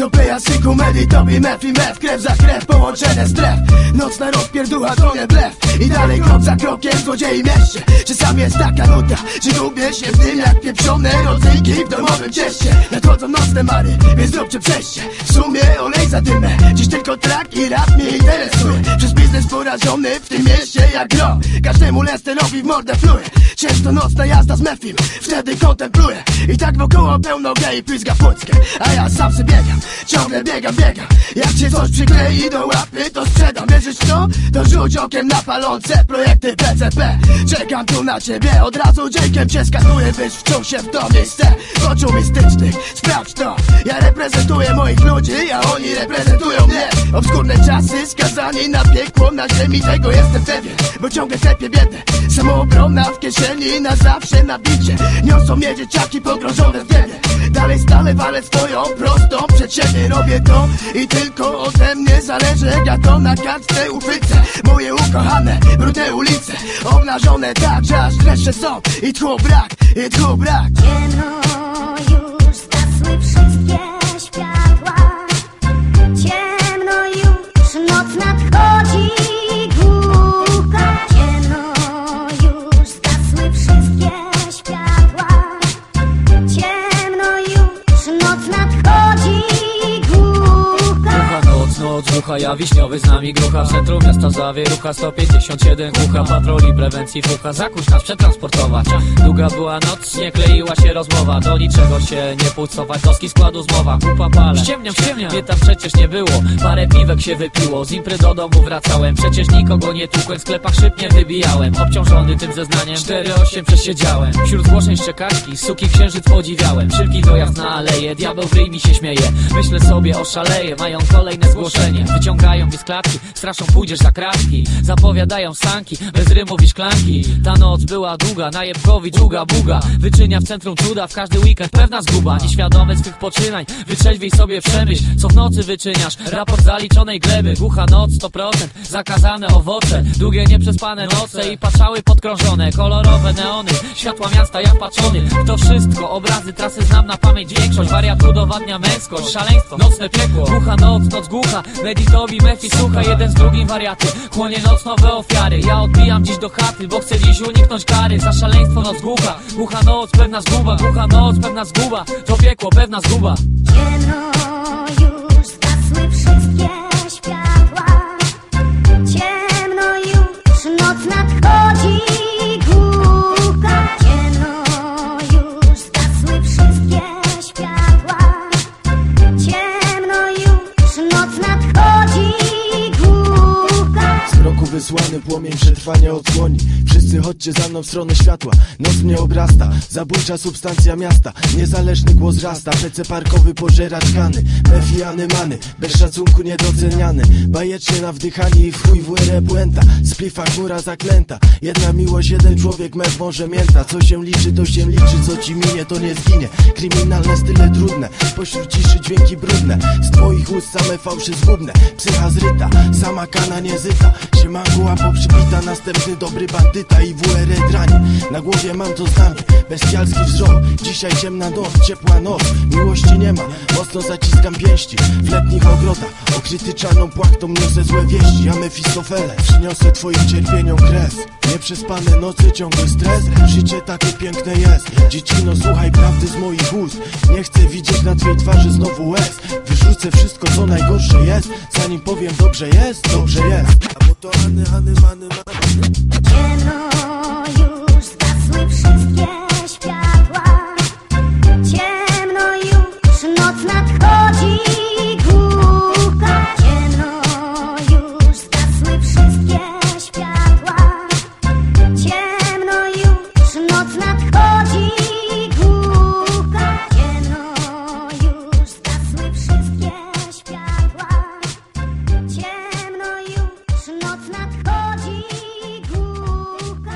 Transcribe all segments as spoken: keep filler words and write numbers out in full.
To pejasyku, medi, tobie, mef i mef. Krew za krew, połączone stref. Nocna rozpierducha, to nie blef. I dalej krok za krokiem, złodziei mieście. Czasami jest taka nuta, że gubię się w tym jak pieprzone rodzyjki w domowym cieście. Nadchodzą nocne mary, więc zróbcie przejście. W sumie olej za dymę, dziś tylko trak i rap mnie interesuje. Przez biznes porażony w tym mieście jak gro. Każdemu Lesterowi w mordę fluje. Często nocna jazda z mefim, wtedy kontempluję. I tak wokoło pełno gej pizga płuckę. A ja sam sobie biegam, ciągle biegam, biegam. Jak się coś przyklei do łapy, to sprzedam. Wierzysz w to? To rzuć okiem na palące projekty P C P. Czekam tu na ciebie, od razu dziękiem cię skatuję, byś wczuł się w to miejsce oczu mistycznych, sprawdź to. Ja reprezentuję moich ludzi, a oni reprezentują mnie. Obskurne czasy, skazani na piekło, na ziemi, tego jestem pewien. Bo ciągle tepię biedę, samoobrona w kieszeni, na zawsze na bicie. Niosą mnie dzieciaki pogrążone w wiele. Dalej stale walę swoją prostą przed siebie. Robię to i tylko ode mnie zależy. Jak ja to na kartce uchwycę. Moje ukochane, brudne ulice, obnażone tak, że aż dreszcze są. I tchu brak, i tchu brak. Ciemno już, zgasły wszystkie światła. Ciemno już, noc nadchodzi głucha. Ciemno już, zgasły wszystkie światła. Ciemno już, noc nadchodzi głucha. Głucha noc, noc głucha, ja wiśniowy z nami grucha. W centrum miasta zawierucha, sto pięćdziesiąt siedem głucha. Patroli prewencji fucha, zakuś nas przetransportować. Długa była noc, nie kleiła się rozmowa. Do niczego się nie pucować, doski składu zmowa. Kupa pale, ściemniam, ściemniam, mnie tam przecież nie było. Parę piwek się wypiło, z impry do domu wracałem. Przecież nikogo nie tłukłem, w sklepach szyb nie wybijałem. Obciążony tym zeznaniem, cztery osiem przesiedziałem. Wśród zgłoszeń szczekaczki, suki księżyc podziwiałem. Szybki dojazd na aleję, diabeł w ryj mi się śmieje. Myślę sobie, oszaleję, mają kolejne zgłoszenie. Wyciągają mnie z klatki, straszą pójdziesz za kratki. Zapowiadają sanki, bez rymów i szklanki. Ta noc była długa, najebkowi długa buga. Wyczynia w centrum cuda, w każdy weekend pewna zguba. Nieświadomy swych poczynań, wytrzeźwiej sobie przemyśl, co w nocy wyczyniasz. Raport zaliczonej gleby, głucha noc sto procent, zakazane owoce. Długie nieprzespane noce i patrzały podkrążone. Kolorowe neony, światła miasta jak patrzony. To wszystko, obrazy, trasy znam na pamięć większość. Wariat udowadnia męskość, szaleństwo, nocne piekło. Głucha noc, noc głucha, meditowi, mefi, słucha. Jeden z drugim wariaty, chłonie noc nowe ofiary. Ja odbijam dziś do chaty, bo chcę dziś uniknąć kary. Za szaleństwo noc głucha, głucha noc, pewna zguba. Głucha noc, pewna zguba, to piekło, pewna zguba. Ciemno już, zgasły wszystkie światła. Ciemno już, noc nadchodzi głucha. Ciemno już, zgasły wszystkie światła. Ciemno już, noc nadchodzi głucha. Z roku wysłany płomień przetrwania odsłoni. Wszyscy chodźcie za mną w stronę światła. Noc mnie obrasta, zabójcza substancja miasta. Niezależny głos rasta, P C parkowy pożeracz kany. Mefiany many, bez szacunku niedoceniany. Bajecznie na wdychanie i w chuj w łere puenta. Splifa chmura zaklęta, jedna miłość, jeden człowiek, mef może mięta. Co się liczy, to się liczy, co ci minie, to nie zginie. Kryminalne style trudne, pośród ciszy dźwięki brudne. Z twoich ust same fałszy zgubne. Psycha zryta, sama kana nie zyta. Siemanguła poprzybita, następny dobry bandyta i W R dranie. Na głowie mam to znamie, bestialski wzrok. Dzisiaj ciemna noc, ciepła noc, miłości nie ma. Mocno zaciskam pięści w letnich ogrodach. Okryty czarną płachtą niosę złe wieści. Ja Mefistofele, przyniosę twoim cierpieniom kres. Nieprzespane noce, ciągły stres. Życie takie piękne jest. Dziecino, słuchaj prawdy z moich ust. Nie chcę widzieć na twej twarzy znowu łez. Wyrzucę wszystko, co najgorsze jest, zanim powiem dobrze jest, dobrze jest. A bo to hany, hany, many, many. Ciemno już, zgasły wszystkie światła. Ciemno już, noc nadchodzi głucha. Ciemno już, zgasły wszystkie światła. Ciemno już, noc nadchodzi głucha. Ciemno już, zgasły wszystkie światła. Ciemno już, noc nadchodzi głucha.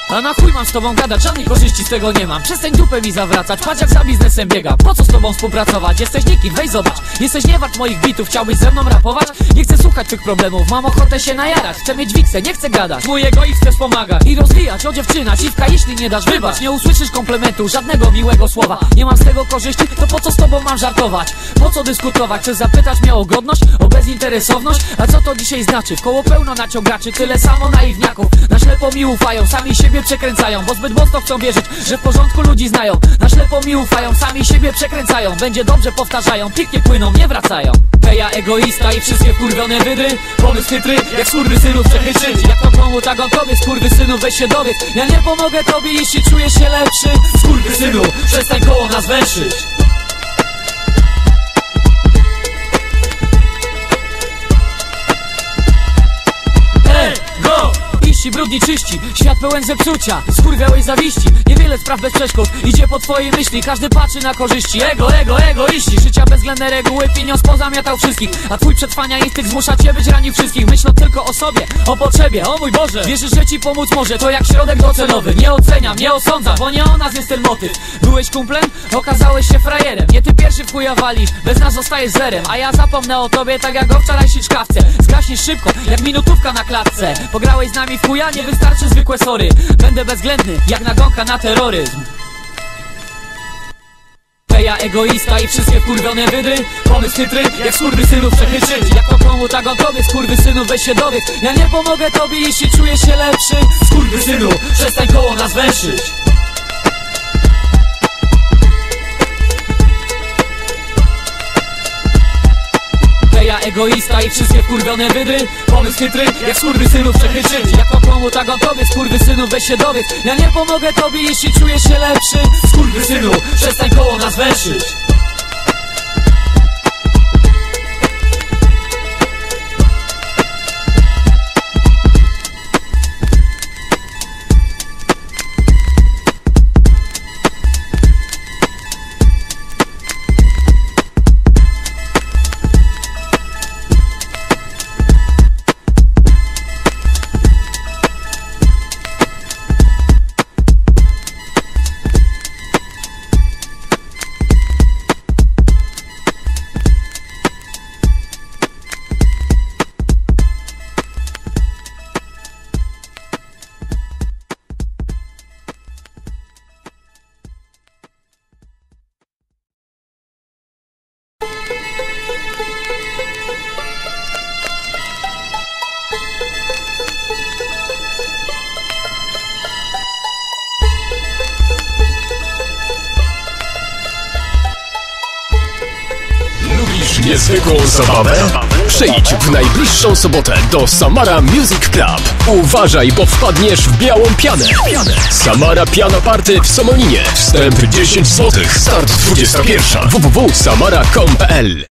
A na chuj mam z tobą gadać, żadnej korzyści z tego nie mam. Przestań dupę mi zawracać, patrz jak za biznesem biega. Po co z tobą współpracować? Jesteś nikim, weź zobacz. Jesteś nie wart moich bitów, chciałbyś ze mną rapować? Nie chcę słuchać tych problemów, mam ochotę się najarać. Chcę mieć wiksę, nie chcę gadać. Mój egoizm chcę wspomagać i rozwijać. O dziewczyna, dziwka, jeśli nie dasz, wybacz. Nie usłyszysz komplementu, żadnego miłego słowa. Nie mam z tego korzyści, to po co z tobą mam żartować? Po co dyskutować? Chcesz zapytać mnie o godność, o bezinteresowność? A co to dzisiaj znaczy? W koło pełno naciągaczy, tyle samo naiwniaków. Na ślepo mi ufają, sami siebie przekręcają, bo zbyt mocno chcą wierzyć, że w porządku ludzi znają. Na ślepo mi ufają, sami siebie przekręcają. Będzie dobrze, powtarzają, piknie płyną, nie wracają. Peja egoista i wszystkie wkurwione wydry. Pomysł chytry, jak skurwysynów przechytrzyć. Jak to komu, tak on tobie, skurwysynów, weź się dowiedz. Ja nie pomogę tobie, jeśli czujesz się lepszy. Skurwysynu, przestań koło nas węszyć. Ego! Iści, brudni, czyści, świat pełen zepsucia, skurwiałej zawiści. Niewiele spraw bez przeszkód, idzie po twojej myśli. Każdy patrzy na korzyści, ego, ego, egoiści. Życia bezwzględne reguły, pieniądz pozamiatał wszystkich. A twój przetrwania instynkt zmusza cię być ranił wszystkich. Myślą tylko o sobie, o potrzebie, o mój Boże. Wierzysz, że ci pomóc może, to jak środek docelowy. Nie oceniam, nie osądzam, bo nie o nas jest ten motyw. Byłeś kumplem? Okazałeś się frajerem. Nie ty pierwszy w chuja walisz, bez nas zostajesz zerem. A ja zapomnę o tobie, tak jak o wczorajszej szkawce. Zgaśniesz szybko, jak minutówka na klatce. Pograłeś z nami w chuja, nie wystarczy zwykłe sory. Będę bezwzględny, jak nagonka na terroryzm. Peja egoista i wszystkie wkurwione wydry. Pomysł chytry, jak skurwysynów przechytrzyć. Jak to komu, tak on tobie, skurwysynów, weź się dowiedz. Ja nie pomogę tobie, jeśli czujesz się lepszy. Skurwysynu, przestań koło nas węszyć. Peja egoista i wszystkie wkurwione wydry. Pomysł chytry, jak skurwysynów przechytrzyć. Jak to komu, tak on tobie, skurwysynów, weź się dowiedz. Ja nie pomogę tobie, jeśli czujesz się lepszy. Skurwysynu, przestań koło nas węszyć. Niezwykłą zabawę? Przyjdź w najbliższą sobotę do Samara Music Club. Uważaj, bo wpadniesz w białą pianę. Samara Piano Party w Somoninie. Wstęp dziesięć złotych. Start dwudziesta pierwsza. w w w kropka samara kropka com kropka p l